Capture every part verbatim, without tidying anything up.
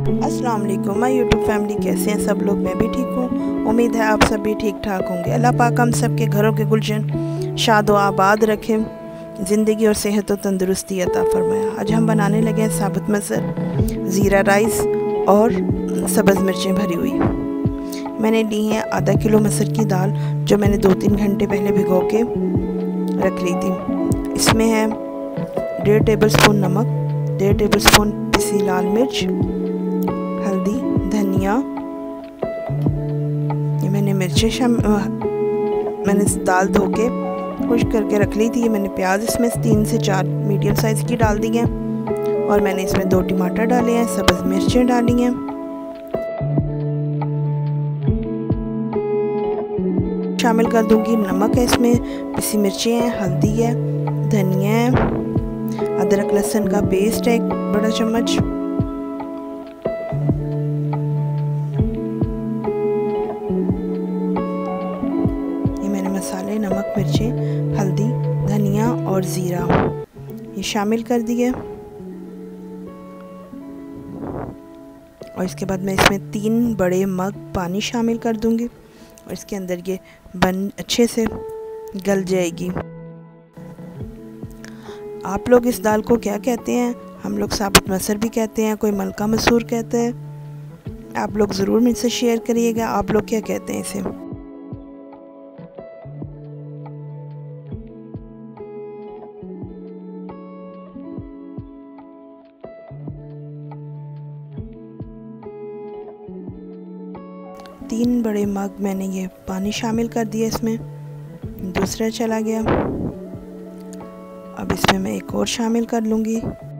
अस्सलाम वालेकुम my YouTube family, कैसे हैं सब लोग। मैं भी ठीक हूँ। उम्मीद है आप सब भी ठीक ठाक होंगे। अल्लाह पाक हम सब के घरों के गुलशन शाद व आबाद रखें, ज़िंदगी और सेहत और तंदुरुस्ती अता फरमाया। आज हम बनाने लगे हैं साबुत मसर, ज़ीरा राइस और सब्ज़ मिर्चें भरी हुई। मैंने ली हैं आधा किलो मसर की दाल, जो मैंने दो तीन घंटे पहले भिगो के रख ली थी। इसमें है डेढ़ टेबल स्पून नमक, डेढ़ टेबल स्पून पिसी लाल मिर्च, हल्दी, धनिया। ये मैंने मिर्चें शम मैंने दाल धो के खुश्क करके रख ली थी। ये मैंने प्याज इसमें तीन से चार मीडियम साइज़ की डाल दी हैं और मैंने इसमें दो टमाटर डाले हैं, सब्ज़ मिर्चें डाली हैं। शामिल कर दूंगी नमक है इसमें, पिसी मिर्चें हैं, हल्दी है, धनिया है, अदरक लहसुन का पेस्ट है एक बड़ा चम्मच, ये मैंने मसाले नमक मिर्चें हल्दी धनिया और ज़ीरा ये शामिल कर दिए। और इसके बाद मैं इसमें तीन बड़े मग पानी शामिल कर दूंगी और इसके अंदर ये बन अच्छे से गल जाएगी। आप लोग इस दाल को क्या कहते हैं? हम लोग साबुत मसर भी कहते हैं, कोई मलका मसूर कहते हैं। आप लोग ज़रूर मुझसे शेयर करिएगा, आप लोग क्या कहते हैं इसे। तीन बड़े मग मैंने ये पानी शामिल कर दिया, इसमें दूसरा चला गया। अब इसमें मैं एक और शामिल कर लूँगी।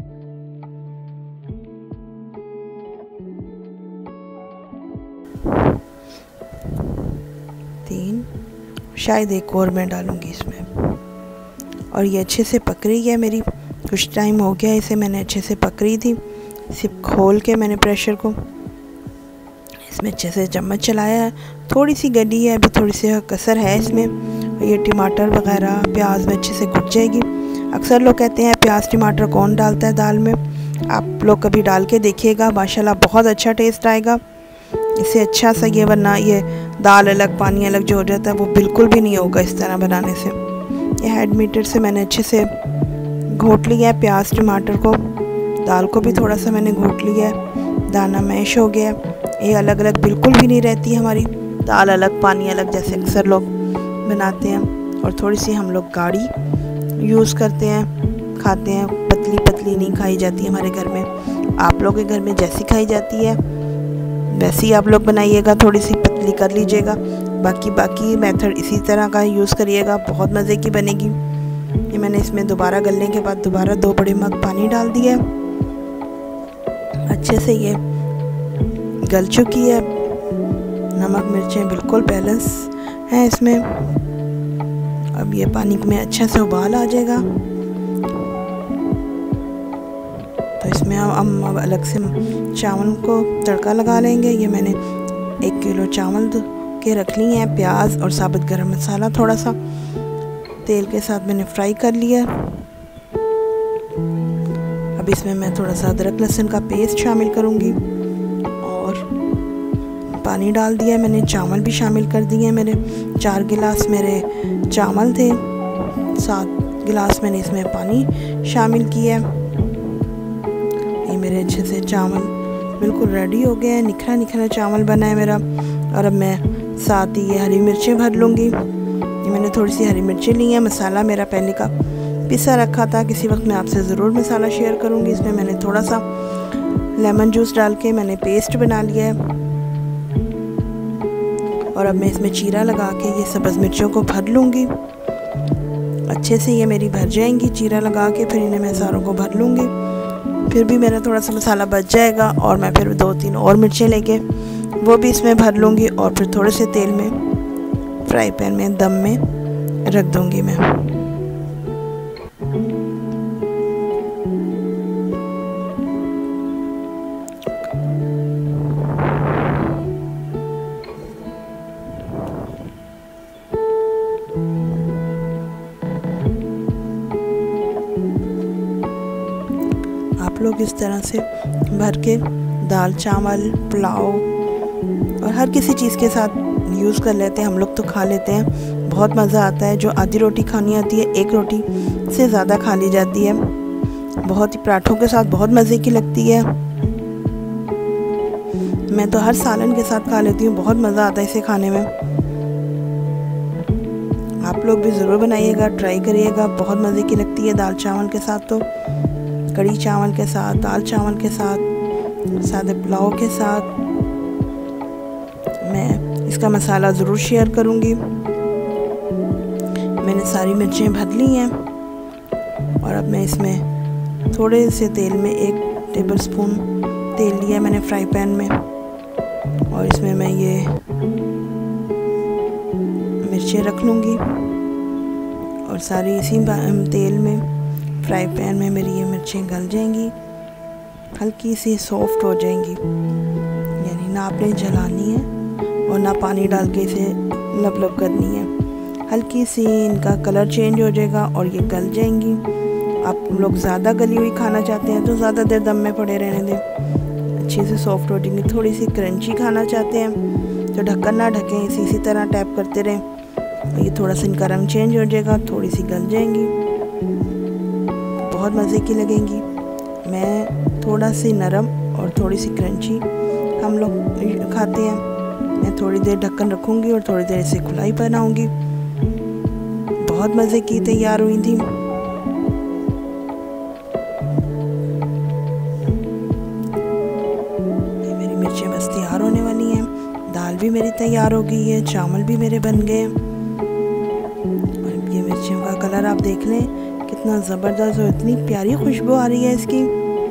तीन, शायद एक और मैं डालूँगी इसमें। और ये अच्छे से पक रही है मेरी, कुछ टाइम हो गया इसे मैंने अच्छे से पक रही थी। सिर्फ खोल के मैंने प्रेशर को इसमें अच्छे से चम्मच चलाया है। थोड़ी सी गली है, अभी थोड़ी सी कसर है इसमें। ये टमाटर वगैरह प्याज में अच्छे से घुट जाएगी। अक्सर लोग कहते हैं प्याज टमाटर कौन डालता है दाल में, आप लोग कभी डाल के देखिएगा, माशाल्लाह बहुत अच्छा टेस्ट आएगा इससे अच्छा सा। ये वरना ये दाल अलग पानी अलग जो हो जाता है वो बिल्कुल भी नहीं होगा इस तरह बनाने से। ये हैंड मीटर से मैंने अच्छे से घोट लिया है प्याज टमाटर को, दाल को भी थोड़ा सा मैंने घोट लिया है, दाना मैश हो गया। ये अलग अलग बिल्कुल भी नहीं रहती हमारी दाल, अलग पानी अलग जैसे अक्सर लोग बनाते हैं। और थोड़ी सी हम लोग गाढ़ी यूज़ करते हैं, खाते हैं, पतली पतली नहीं खाई जाती हमारे घर में। आप लोगों के घर में जैसी खाई जाती है वैसे ही आप लोग बनाइएगा, थोड़ी सी पतली कर लीजिएगा। बाकी बाकी मेथड इसी तरह का यूज़ करिएगा, बहुत मज़े की बनेगी। ये मैंने इसमें दोबारा गलने के बाद दोबारा दो बड़े मग पानी डाल दिया, अच्छे से ये गल चुकी है। नमक मिर्चें बिल्कुल बैलेंस हैं इसमें। अब ये पानी में अच्छा से उबाल आ जाएगा तो इसमें हम अब अलग से चावल को तड़का लगा लेंगे। ये मैंने एक किलो चावल के रख लिए हैं, प्याज और साबुत गरम मसाला थोड़ा सा तेल के साथ मैंने फ्राई कर लिया। अब इसमें मैं थोड़ा सा अदरक लहसुन का पेस्ट शामिल करूँगी और पानी डाल दिया मैंने, चावल भी शामिल कर दिए। मेरे चार गिलास मेरे चावल थे, सात गिलास मैंने इसमें पानी शामिल किया। ये मेरे अच्छे से चावल बिल्कुल रेडी हो गए हैं, निखरा निखरा चावल बना है मेरा। और अब मैं साथ ही ये हरी मिर्चें भर लूँगी। ये मैंने थोड़ी सी हरी मिर्चें ली हैं, मसाला मेरा पहले का पिसा रखा था, किसी वक्त मैं आपसे ज़रूर मसाला शेयर करूँगी। इसमें मैंने थोड़ा सा लेमन जूस डाल के मैंने पेस्ट बना लिया है। और अब मैं इसमें चीरा लगा के ये सब्ज़ मिर्चों को भर लूँगी, अच्छे से ये मेरी भर जाएंगी चीरा लगा के। फिर इन्हें मैं सारों को भर लूँगी। फिर भी मेरा थोड़ा सा मसाला बच जाएगा और मैं फिर दो तीन और मिर्चें लेके वो भी इसमें भर लूँगी और फिर थोड़े से तेल में फ्राई पैन में दम में रख दूँगी मैं। आप लोग इस तरह से भर के दाल चावल पुलाव और हर किसी चीज़ के साथ यूज़ कर लेते हैं हम लोग, तो खा लेते हैं। बहुत मज़ा आता है। जो आधी रोटी खानी आती है एक रोटी से ज़्यादा खा ली जाती है। बहुत ही पराठों के साथ बहुत मज़े की लगती है। मैं तो हर सालन के साथ खा लेती हूँ, बहुत मज़ा आता है इसे खाने में। आप लोग भी ज़रूर बनाइएगा, ट्राई करिएगा, बहुत मज़े की लगती है दाल चावल के साथ, तो कड़ी चावल के साथ, दाल चावल के साथ, सादे पुलाव के साथ। मैं इसका मसाला ज़रूर शेयर करूँगी। मैंने सारी मिर्चें भर ली हैं और अब मैं इसमें थोड़े से तेल में एक टेबल स्पून तेल लिया मैंने फ्राई पैन में, और इसमें मैं ये मिर्चें रख लूँगी और सारी इसी तेल में फ्राई पैन में मेरी ये मिर्चें गल जाएंगी, हल्की सी सॉफ्ट हो जाएंगी। यानी ना आपने जलानी है और ना पानी डाल के इसे लब लब करनी है। हल्की सी इनका कलर चेंज हो जाएगा और ये गल जाएंगी। आप लोग ज़्यादा गली हुई खाना चाहते हैं तो ज़्यादा देर दम में पड़े रहने दें, अच्छे से सॉफ्ट हो जाएंगी। थोड़ी सी क्रंची खाना चाहते हैं तो ढक्कन ना ढकें, इसी इसी तरह टैप करते रहें। ये थोड़ा सा इनका रंग चेंज हो जाएगा, थोड़ी सी गल जाएंगी, बहुत मज़े की लगेंगी। मैं थोड़ा सी नरम और थोड़ी सी क्रंची हम लोग खाते हैं। मैं थोड़ी देर ढक्कन रखूँगी और थोड़ी देर इसे खुलाई बनाऊँगी। बहुत मज़े की तैयार हुई थी। मेरी मिर्चें बस तैयार होने वाली हैं, दाल भी मेरी तैयार हो गई है, चावल भी मेरे बन गए। और ये मिर्चों का कलर आप देख लें कितना ज़बरदस्त और इतनी प्यारी खुशबू आ रही है इसकी।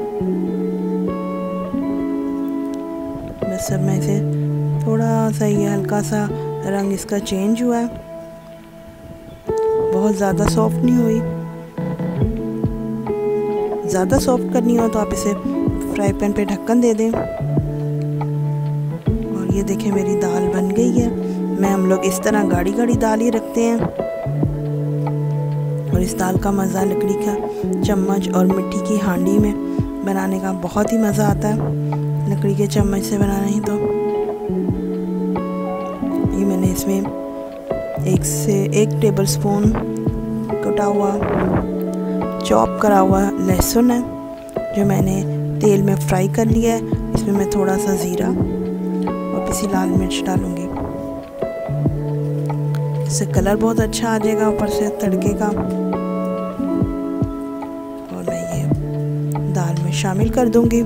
बस अब मैं इसे थोड़ा सा, ये हल्का सा रंग इसका चेंज हुआ है, बहुत ज़्यादा सॉफ्ट नहीं हुई। ज़्यादा सॉफ्ट करनी हो तो आप इसे फ्राई पैन पे ढक्कन दे दें। और ये देखें मेरी दाल बन गई है। मैं हम लोग इस तरह गाढ़ी गाढ़ी दाल ही रखते हैं और इस दाल का मज़ा लकड़ी का चम्मच और मिट्टी की हांडी में बनाने का बहुत ही मज़ा आता है। लकड़ी के चम्मच से बनाना ही तो। ये मैंने इसमें एक से एक टेबल स्पून कटा हुआ चॉप करा हुआ लहसुन है जो मैंने तेल में फ्राई कर लिया है। इसमें मैं थोड़ा सा ज़ीरा और पिसी लाल मिर्च डालूँगी, इससे कलर बहुत अच्छा आ जाएगा ऊपर से तड़के का। और मैं ये दाल में शामिल कर दूँगी।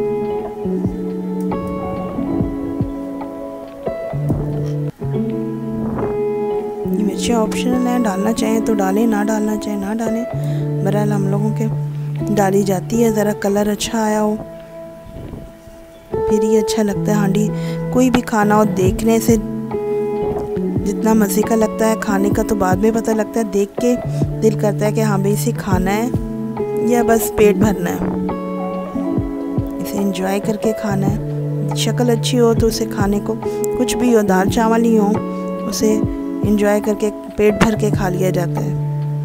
मिर्चें ऑप्शनल हैं, डालना चाहें तो डालें, ना डालना चाहें ना डालें। बहरहाल हम लोगों के डाली जाती है, ज़रा कलर अच्छा आया हो फिर ही अच्छा लगता है। हांडी कोई भी खाना हो देखने से जितना मज़े का लगता है, खाने का तो बाद में पता लगता है। देख के दिल करता है कि हाँ भाई इसे खाना है या बस पेट भरना है, इसे एंजॉय करके खाना है। शक्ल अच्छी हो तो उसे खाने को कुछ भी हो, दाल चावल ही हो, उसे एंजॉय करके पेट भर के खा लिया जाता है।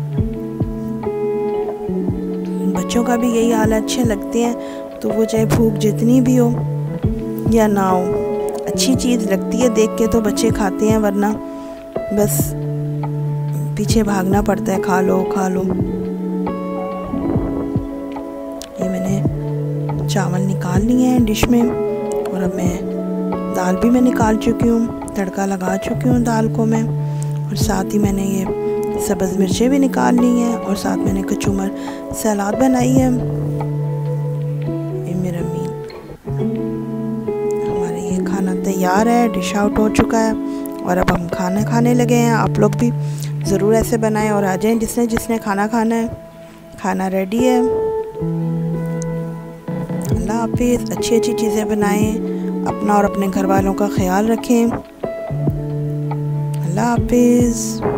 बच्चों का भी यही हाल है, अच्छे लगते हैं तो वो चाहे भूख जितनी भी हो या ना हो, अच्छी चीज़ लगती है देख के तो बच्चे खाते हैं, वरना बस पीछे भागना पड़ता है, खा लो खा लो। ये मैंने चावल निकाल लिए हैं डिश में और अब मैं दाल भी मैं निकाल चुकी हूँ, तड़का लगा चुकी हूँ दाल को मैं। और साथ ही मैंने ये सब्ज़ मिर्चें भी निकाल ली हैं और साथ मैंने कचूमर सलाद बनाई है। ये मेरा मीन हमारा ये खाना तैयार है, डिश आउट हो चुका है और अब हम खाना खाने लगे हैं। आप लोग भी ज़रूर ऐसे बनाएं और आ जाएं जिसने जिसने खाना खाना है। खाना रेडी है। अल्लाह हाफिज़। अच्छी अच्छी चीज़ें बनाएं, अपना और अपने घर वालों का ख्याल रखें। अल्लाह हाफिज़।